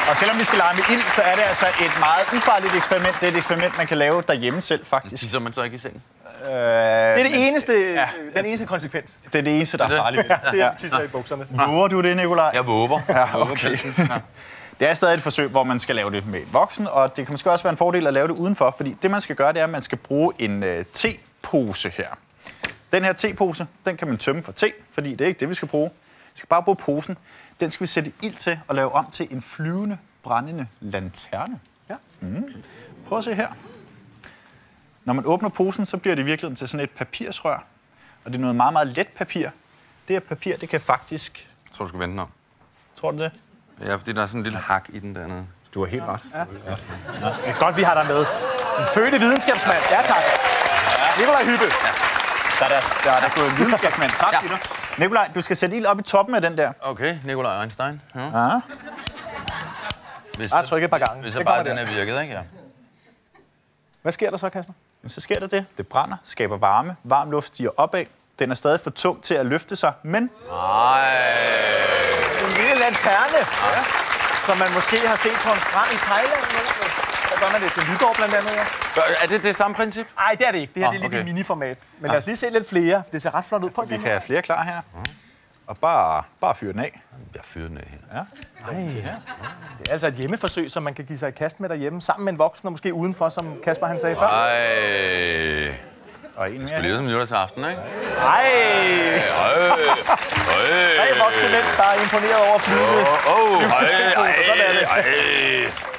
Og selvom vi skal lege med ild, så er det altså et meget ufarligt eksperiment. Det er et eksperiment, man kan lave derhjemme selv, faktisk. Tisser man så ikke i sengen? Det er det eneste, den eneste konsekvens. Det er det eneste, der er farligt. Det er tisser i bukserne. Våger du det, Nikolaj? Jeg våger. Ja, okay. Det er stadig et forsøg, hvor man skal lave det med en voksen, og det kan måske også være en fordel at lave det udenfor, fordi det, man skal gøre, det er, at man skal bruge en tepose her. Den her tepose, den kan man tømme for te, fordi det er ikke det, vi skal bruge. Vi skal bare bruge posen. Den skal vi sætte ild til og lave om til en flyvende, brændende lanterne. Ja. Prøv at se her. Når man åbner posen, så bliver det i virkeligheden til sådan et papirsrør. Og det er noget meget, meget let papir. Det her papir, det kan faktisk... Jeg tror, du skal vente om. Tror du det? Ja, fordi der er sådan en lille hak i den dernede. Du har helt ret. Ja. Det er godt, vi har dig med. En fødte videnskabsmand. Ja, tak. Nikolaj Hübbe. Der er gået en videnskabsmand. Tak, Peter. Nikolaj, du skal sætte ild op i toppen af den der. Okay, Nikolaj Einstein. Ja. Jeg har trykket et par gange. Hvis bare den er virket, ikke? Ja. Hvad sker der så, Kasper? Så sker der det. Det brænder, skaber varme. Varm luft stiger opad. Den er stadig for tung til at løfte sig, men... En lille lanterne, som man måske har set på en strand i Thailand. Der gør man det til nytår blandt andet, ja. Er det det samme princip? Nej, det er det ikke. Det her det er lidt i miniformat. Men lad os lige se lidt flere. Det ser ret flot ud på. Vi kan have flere klar her. Og bare fyre den af. Jeg fyrer den af her. Ja. Det er altså et hjemmeforsøg, som man kan give sig i kast med derhjemme, sammen med en voksen, og måske udenfor, som Kasper han sagde før. Og en det skulle lige som nytårsaften, ikke? Nej! Tre voksne mænd, der er imponeret over flyet. Sådan er det.